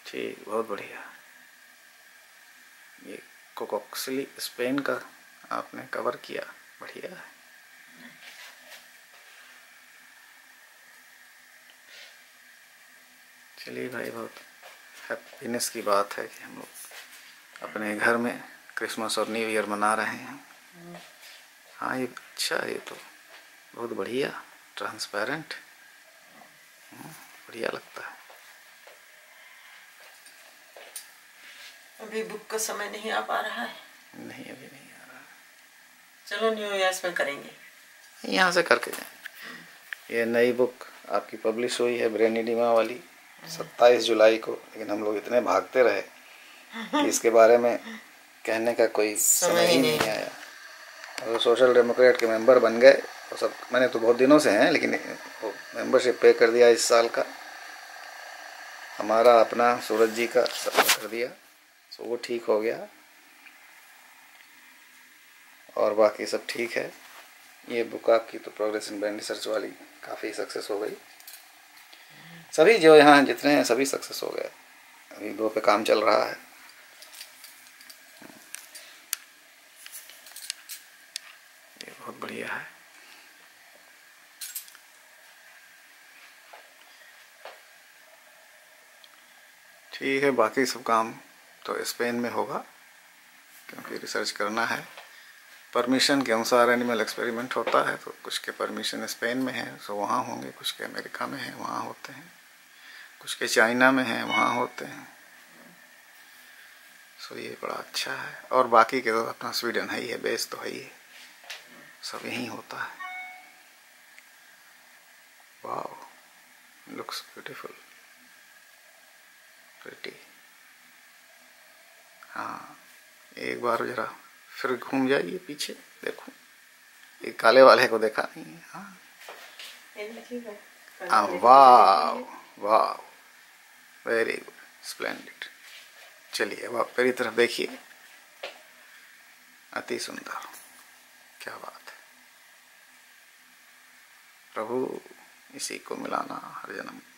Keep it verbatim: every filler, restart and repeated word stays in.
ठीक, बहुत बढ़िया। ये कोकोक्सिली स्पेन का आपने कवर किया, बढ़िया है। चलिए भाई, बहुत हैप्पीनेस की बात है कि हम लोग अपने घर में क्रिसमस और न्यू ईयर मना रहे हैं। हाँ, ये अच्छा है, ये तो बहुत बढ़िया, ट्रांसपेरेंट, बढ़िया लगता है। अभी बुक का समय नहीं आ पा रहा है। नहीं, अभी नहीं आ रहा। चलो न्यू ईयर्स में करेंगे, यहाँ से करके जाएं। ये नई बुक आपकी पब्लिश हुई है, ब्रेन एडिमा वाली, सत्ताईस जुलाई को, लेकिन हम लोग इतने भागते रहे कि इसके बारे में कहने का कोई समय ही नहीं आया। और सोशल डेमोक्रेट के मेंबर बन गए, तो सब, मैंने तो बहुत दिनों से हैं, लेकिन वो मेंबरशिप पे कर दिया इस साल का, हमारा अपना सूरज जी का सब कर दिया, तो वो ठीक हो गया और बाकी सब ठीक है। ये बुक आपकी तो प्रोग्रेस इन ब्रेन रिसर्च वाली काफ़ी सक्सेस हो गई, सभी जो यहाँ जितने हैं सभी सक्सेस हो गए। अभी दो पे काम चल रहा है। ये बहुत बढ़िया है। ठीक है, बाकी सब काम तो स्पेन में होगा, क्योंकि रिसर्च करना है। परमिशन के अनुसार एनिमल एक्सपेरिमेंट होता है, तो कुछ के परमिशन स्पेन में है तो वहाँ होंगे, कुछ के अमेरिका में है वहाँ होते हैं, कुछ के चाइना में है वहाँ होते हैं। सो ये बड़ा अच्छा है। और बाकी के तो अपना स्वीडन है ही है, बेस तो है ही है, सब यहीं होता है। Wow, looks beautiful, pretty. हाँ, एक बार जरा फिर घूम जाइए पीछे, देखो ये काले वाले को देखा नहीं है। हाँ, वाह वाह, वेरी गुड, स्प्लेंडिड। चलिए अब आप मेरी तरफ देखिए, अति सुंदर, क्या बात है। प्रभु इसी को मिलाना हर जन्म।